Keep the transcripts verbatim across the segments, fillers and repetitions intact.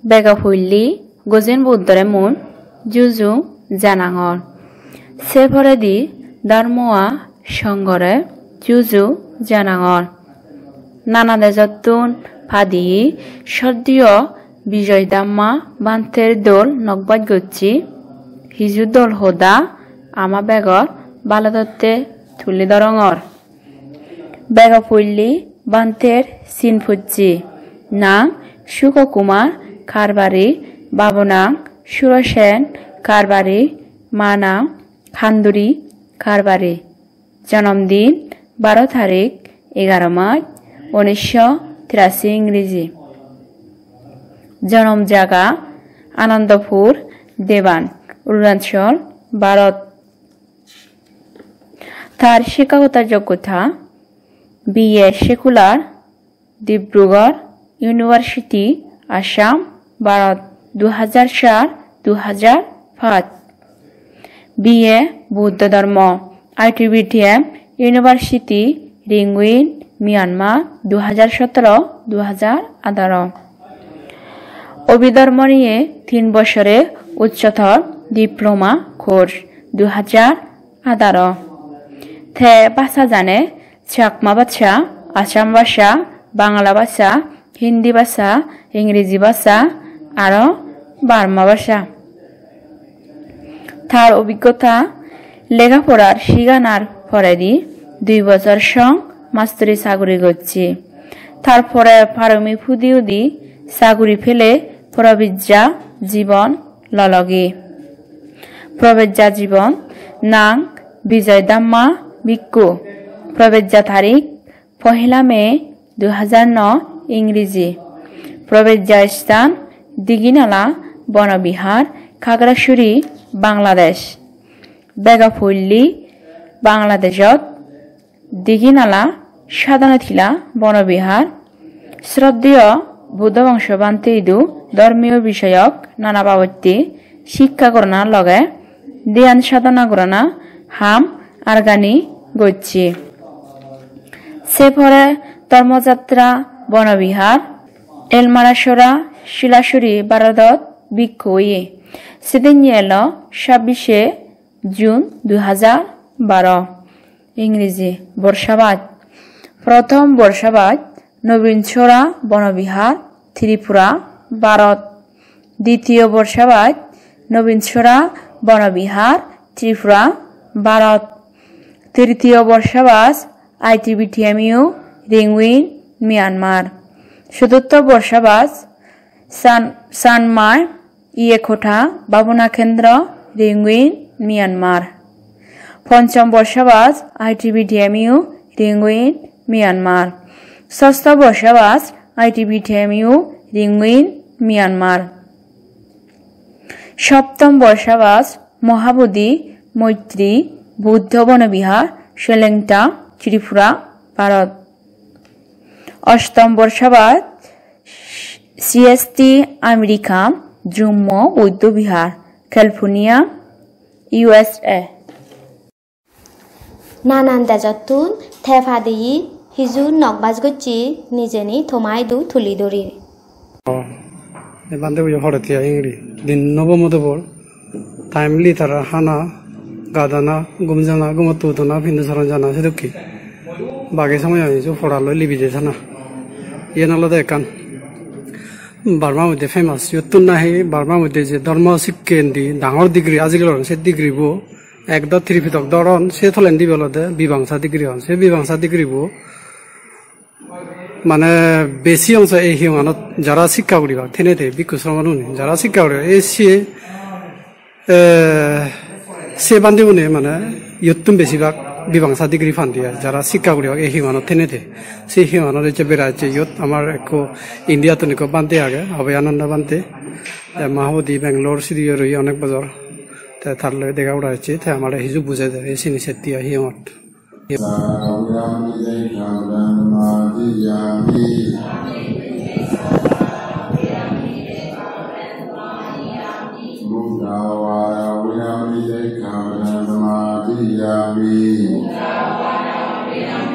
Begapulli, Gozin Budremun, Juzu, Janangor. Separedi, Darmoa, Shangore, Juzu, Janangor. Nana Dezatun, Padi, Shodio, Bijoy dhamma, bhante dol, Nogbad Gucci, Hizu dol Hoda, Ama Begor, Baladote, Tuli Dorongor. Begapulli, Bhanter, Sinpuji, Nang, Sukho kumar, Karbary, Babonang, Surasen, Karbary, Manang, Kandari, Karbary. Janamdin, Baro Tarik, এগারো March উনিশশো তিরাশি ইংরেজি। জন্ম জায়গা আনন্দপুর, দেবান, অরুণাচল, ভারত। তার শিক্ষাগত যোগ্যতা BA secular, Dibrugarh university, Assam, Bharat, দু হাজার চার দু হাজার পাঁচ। বিএ বৌদ্ধ ধর্ম, আইটিবিএম ইউনিভার্সিটি, রিঙ্গুইন, মিয়ানমার, দু হাজার সতেরো দু হাজার আঠারো। অভিধর্ম নিয়ে তিন বছরে উচ্চতর ডিপ্লোমা কোর্স, দু হাজার আঠারো। থে ভাষা জানে চাকমা ভাষা, আসাম ভাষা, বাংলা ভাষা, হিন্দি ভাষা, ইংরেজি ভাষা আর বার্মা ভাষা। তার অভিজ্ঞতা লেখাপড়ার শিখানোর পরে দি দুই বছর সং মাস্টারি চাকরি করছি। তারপরে পারমি ফুদিও দি চাকরি ফেলে প্রবেজ্জা জীবন ললগি। প্রবেজ্জা জীবন নাং বিজয় দাম্মা ভিক্ষু। প্রবেজ্জা তারিখ পহেলা মে দুই হাজার নয় ইংরেজি। প্রবেজ্জা স্থান দিঘিনালা বনবিহার, খাগড়াছড়ি, বাংলাদেশ। বেগাপল্লী বাংলাদেশত দিঘিনালা সাধনাথিলা বনবিহার। শ্রদ্ধেয় বুদ্ধ বংশবান্তে ইদু ধর্মীয় বিষয়ক নানা বাবত্যে শিক্ষা করণার লগে ধ্যান সাধনা করণা হাম আরগানি গচ্ছি। সেপরে ধর্মযাত্রা বনবিহার এলমারাসরা শিলাসুরি ভারতত ভিক্ষুয়ে। সেদিন এলো ছাব্বিশে জুন দুই হাজার বারো ইংরেজি। বর্ষাবাদ প্রথম বর্ষাবাদ নবীনছড়া বনবিহার, ত্রিপুরা, ভারত। দ্বিতীয় বর্ষাবাদ নবীনছড়া বনবিহার, ত্রিপুরা, ভারত। তৃতীয় বর্ষাবাস আইটিবিএম রিংউইন, মিয়ানমার। চতুর্থ বর্ষাবাস সান সানমার ইয়েকোঠা বাবনা কেন্দ্র, রিংউইন, মিয়ানমার। পঞ্চম বর্ষাবাস আইটিবিএম রিংউইন, মিয়ানমার। ষষ্ঠ বর্ষাবাস আইটিবিএম রিংউইন, মিয়ানমার। সপ্তম বর্ষাবাস মহাবোধি মৈত্রী বৌদ্ধ বনবিহার, সেলেংটা, ত্রিপুরা, ভারত। অষ্টম বর্ষাবাস সিএসটি আমেরিকা জম্ম বৌদ্ধ বিহার, ক্যালিফোর্নিয়া, ইউএসএ। নানান দেজতুন থেফাদি হিজু নকবাজগচি নিজেনি থমাইদু থুলিদরি। বান্দে বুঝে হরতিয়া ইংরি দিন নবমদবর টাইমলি তারা হানা গাদানা গুমজানা গুমতুদনা ভিন্দু সরঞ্জানা সেদুকি বাকি সময় আমি যে ফড়ালো লিবি যানা ইয়ে নালদে একান বার্মার মধ্যে ফেমাস ইয়তুন নাহি বার্মার মধ্যে যে ধর্ম শিক্ষেন দি ডাঙর ডিগ্রি আজিকাল সে ডিগ্রি বো একদম থ্রি ফিটক দরন সে থলেন দি বলদে বিবাংসা ডিগ্রি হন সে বিবাংসা ডিগ্রি বো মানে বেশি অংশ এই হিমানত যারা শিক্ষা করিবা থেনে থে বিক্ষু শ্রমণুনি যারা শিক্ষা করিবা এই সে সে বান্ধিবনে মানে ইয়তুন বেশিরভাগ বিবাংসা ডিগ্রি ফান দিয়া যারা শিক্ষা করিবা এই হিমানত থেনে থে সেই হিমানত যে বেড়াচ্ছে ইয়ত আমার একো ইন্ডিয়া তো নিকো বানতে আগে হবে আনন্দ বানতে মাহবুদি বেঙ্গলোর সিদিও রই অনেক বছর তার লগে দেখা উড়াচ্ছে তাই আমার হিজু বুঝে দেয় এই সিনি সেতিয়া হিমত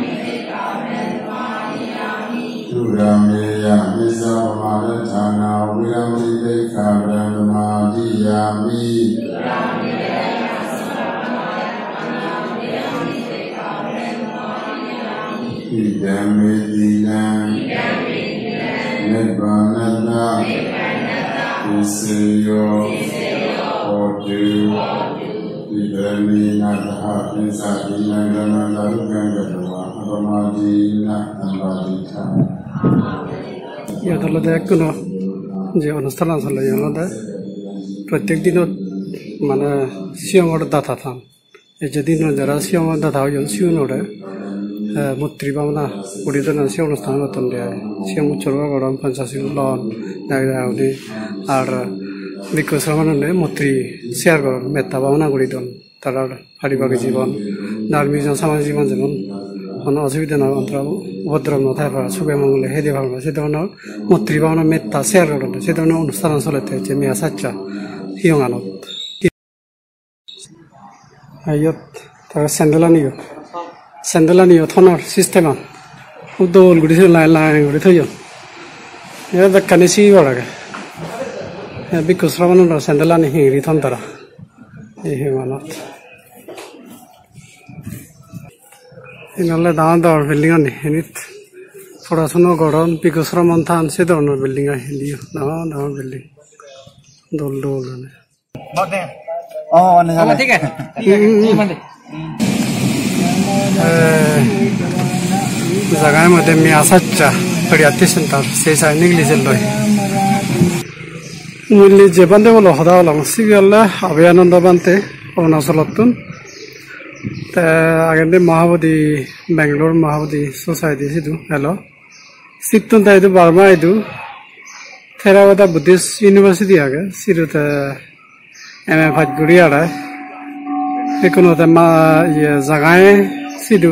Ramya Misa Marital ইয়াতে কোনো যে অনুষ্ঠান আসলে ইয়াতে প্রত্যেক দিন মানে সিয়ঙর দাতা থান এই যে দিন যারা সিয়ঙর দাতা হইন সিউনরে মূর্তি ভাবনা পরিজন সে অনুষ্ঠান মতন দেয় সিয়ং উচ্চর্গ গরম পঞ্চাশ লন দাউদি আর বিকশমানে মূর্তি শেয়ার করেন মেত্তা ভাবনা করি দেন তারা পারিবারিক জীবন ধার্মিক সামাজিক জীবন যেমন কোনো অসুবিধা না অন্তর উপদ্রব নথায় পারা সুখে মঙ্গলে হেদে ভাবনা সে ধরনের মূর্তি ভাবনা মেত্তা শেয়ার করেন সে ধরনের অনুষ্ঠান চলতে যে মেয়া সাচ্চা হিয়ঙানত ইয়াত তারা স্যান্ডেলানিও স্যান্ডেলানিও থনার সিস্টেমা উদ্দোল গুড়ি লাইন লাইন গুড়ি থইও এরা দেখানি সিবার আগে বিকশমান স্যান্ডেলানি হিংরি থন তারা এই হিমানত ইনালে ডাঙৰ ডাঙৰ বিল্ডিং আনি এনিত পড়াশোনা গৰম বিকশমান থান সে ধৰণৰ বিল্ডিং আহিলি ডাঙৰ ডাঙৰ বিল্ডিং দোল দোল জাগাमध्ये मी असाच्या पर्याती सेंटर से साइनिक लिजेल लय मुली जेबानदे बोलो हदा लंग सिगल्ला अभयानंद बानते अरुणाचलतुन ता आगेंदे महाबोधि बेंगलोर महाबोधि सोसाइटी सिदु हेलो सितुन ताइदु बर्मा आइदु थेरावादा बुद्धिस्ट यूनिवर्सिटी आगे सिरुता एम ए फाटगुड़ी आड़ा एकोनो ता मा ये जगाए सिदु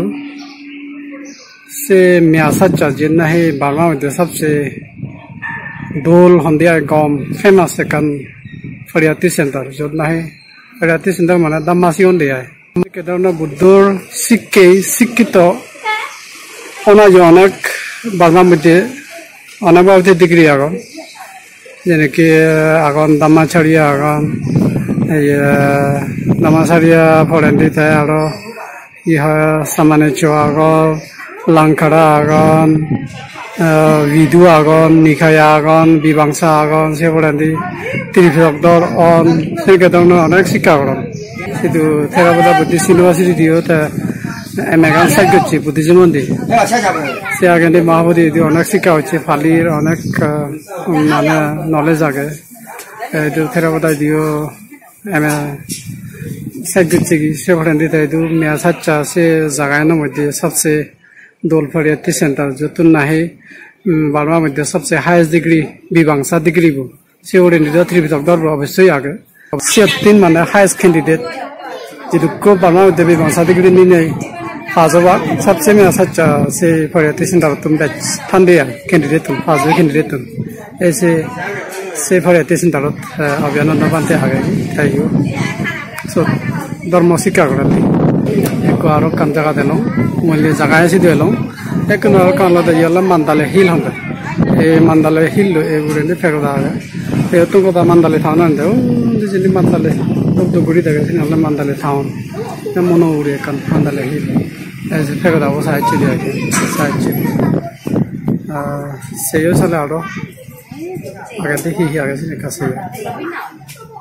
से म्यासाचा जिन्ना है बर्मा में सबसे डोल हंदिया गांव फेमस सेकंड फरियाती सेंटर जो ना है फरियाती सेंटर माने दमासी हंदिया है के दाउना बुद्धर सिक्के सिक्कितो ओना जो अनेक बर्मा में अनेक बाबते डिग्री आगन जेने कि आगन दामाचारिया आगन ये दामाचारिया फरेंदी थे आरो यह सामान्य चो आगन langkara agon, vidu agon, nikaya agon, bibangsa agon, seberandi tirifdor on, sekedongno onek Shika agon. Itu Theravada Buddhist University dio ta American Psychology Buddhism ondi. Se agende Mahabodhi dio onek Shika hoche falir onek mana knowledge age. Itu Theravada dio ame Psychology seberandi ta itu miasacha se jagayno moddhe sabse दोल फरियाती centre जो तुम ना है Burma में सबसे highest degree विभांसा degree बो से ओरिएंटेड थ्री डॉक्टर अवश्य आगे से तीन माने हाईएस्ट कैंडिडेट जिदु को बर्मा में विभांसा डिग्री नहीं नहीं हाजोबा सबसे में सच्चा से फरियाती सेंटर तुम बैच ठंडे कैंडिडेट तुम हाजो कैंडिडेट तुम ऐसे से फरियाती सेंटर अभियान बंते आगे थायो सो धर्म शिक्षा करती एको आरो काम जगह देलो मुल्य जगह ऐसी देलो एक नर कान लो दयला मंदाले हिल हम ए मंदाले हिल लो ए बुरे ने फेरदा ए तुमको दा मंदाले थाना दे ओ जिनि मंदाले तो तो गुड़ी दगे सिन मंदाले थाउन न मनो उरे कान मंदाले हिल ऐसे फेरदा वो साइड चली आके साइड चली आ सेयो साले आरो आगे देखी ही आगे से कासे